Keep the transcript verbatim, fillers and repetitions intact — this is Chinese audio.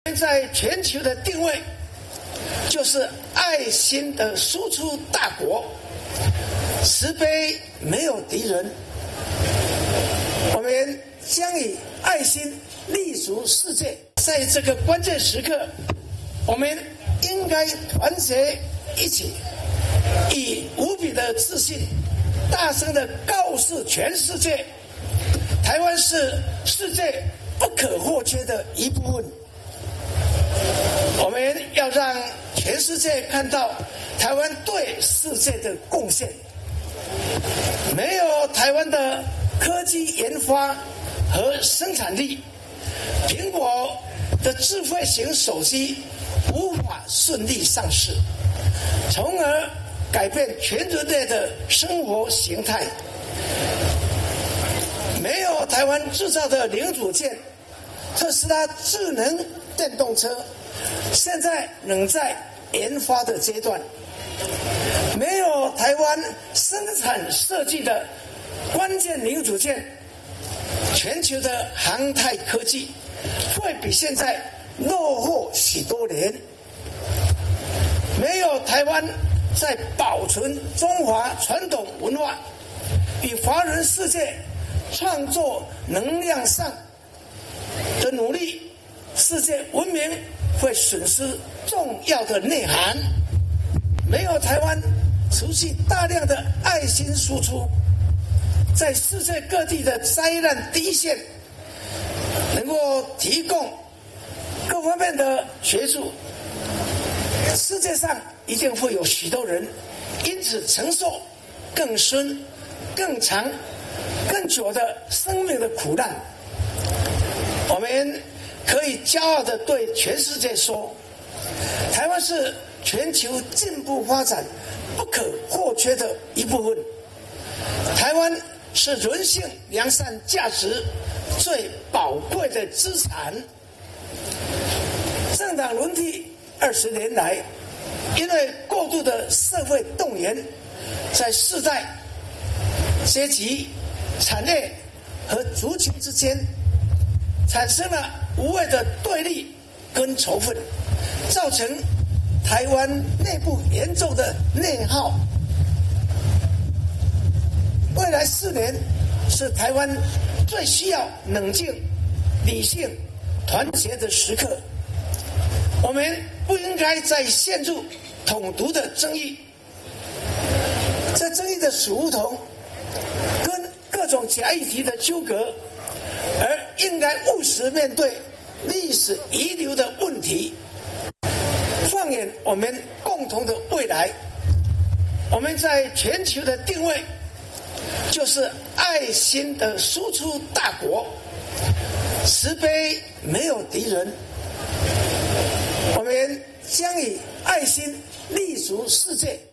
在全球的定位就是爱心的输出大国，慈悲没有敌人。我们将以爱心立足世界。在这个关键时刻，我们应该团结一起，以无比的自信，大声地告诉全世界，台湾是世界不可或缺的一部分。我们要让全世界看到台湾对世界的贡献。没有台湾的科技研发和生产力，苹果的智慧型手机无法顺利上市，从而改变全人类的生活形态。没有台湾制造的零组件，特斯拉智能电动车现在仍在研发的阶段。没有台湾生产设计的关键零组件，全球的航太科技会比现在落后许多年。没有台湾在保存中华传统文化与华人世界创作能量上的努力，世界文明会损失重要的内涵。没有台湾除去大量的爱心输出，在世界各地的灾难第一线能够提供各方面的协助，世界上一定会有许多人因此承受更深、更长、更久的生命的苦难。我们可以骄傲地对全世界说，台湾是全球进步发展不可或缺的一部分。台湾是人性良善价值最宝贵的资产。政党轮替二十年来，因为过度的社会动员，在世代、阶级、产业和族群之间产生了无谓的对立跟仇恨，造成台湾内部严重的内耗。未来四年是台湾最需要冷静、理性、团结的时刻。我们不应该再陷入统独的争议，这争议的死胡同跟各种假议题的纠葛，而应该务实面对历史遗留的问题，放眼我们共同的未来。我们在全球的定位就是爱心的输出大国，慈悲没有敌人。我们将以爱心立足世界。